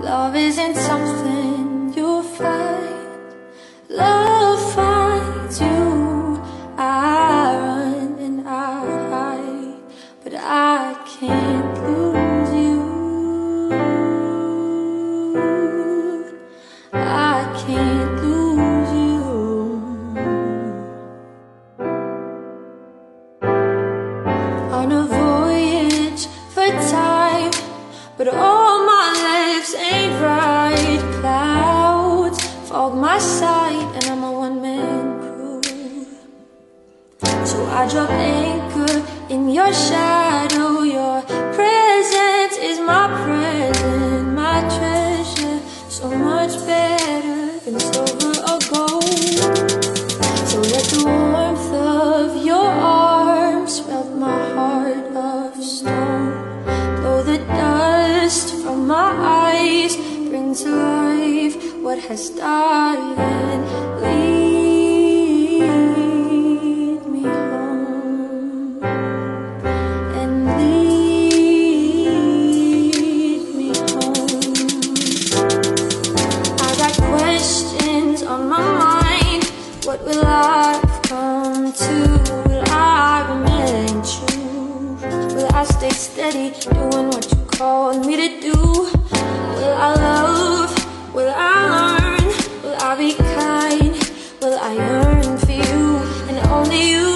Love isn't something you find, love finds you. I run and I hide, but I can't lose you. I can't lose you. On a voyage for time, but all my lives ain't right. Clouds fog my sight, and I'm a one-man crew. So I drop anchor in your shadow. Your presence is my present, my treasure, so much better than silver or gold. So let the warmth of your arms melt my heart of stone. Blow the dust from my eyes, bring to life what has died, and lead me home, and lead me home. I got questions on my mind. What will life come to? Will I remain true? Will I stay steady, doing what you called me to do? Will I love? Will I learn? Will I be kind? Will I yearn for you and only you?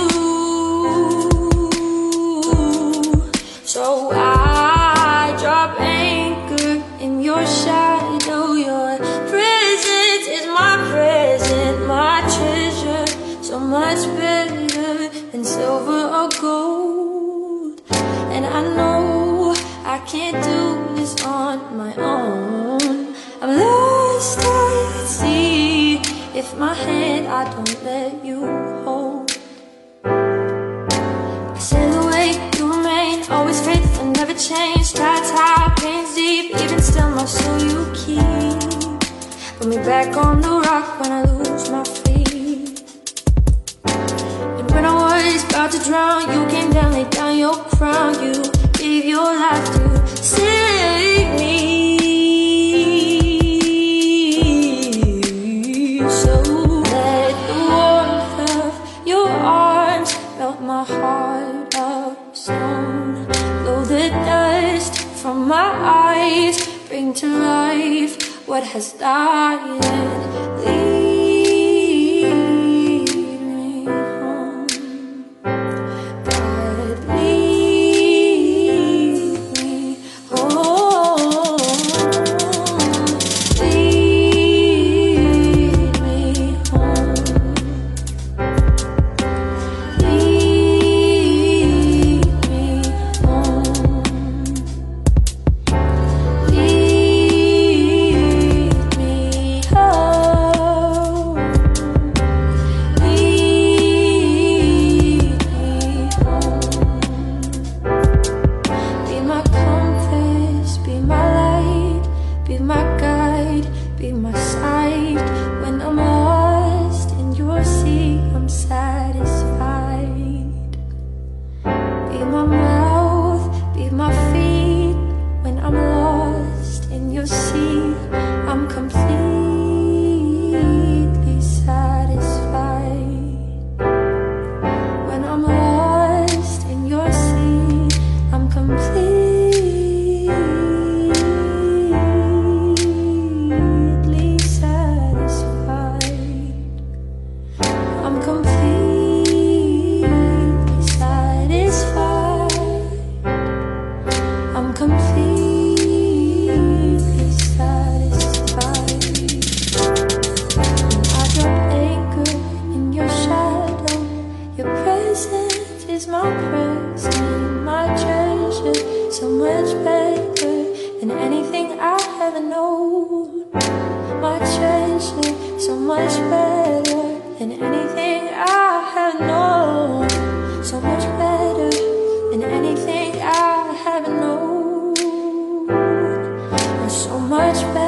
So I drop anchor in your shadow. Your presence is my present, my treasure, so much better than silver or gold. And I know I can't do this on my own. I'm lost at sea if my hand I don't let you hold. I sail away, you remain always faithful, never change. Tides high, pains deep, even still my soul you keep. Put me back on the rock when I lose my feet. And when I was about to drown, you came down, laid down your crown. You gave your life to save me. So let the warmth of your arms melt my heart of stone. Blow the dust from my eyes, bring to life what has died, and lead me home. God, lead me home. Lead me home. Lead me home. Lead me home. Lead me home. Be my compass, be my light, be my guide, be my sight. When I'm lost in your sea, I'm satisfied. Be my mouth, be my feet. When I'm lost in your sea, I'm completely satisfied. When I'm lost in your sea, I'm completely satisfied. I'm completely satisfied. I'm completely satisfied. When I drop anchor in your shadow, your presence is my present, my treasure, so much better than anything I ever known. My treasure, so much better than anything I have known. So much better than anything I have known. So much better.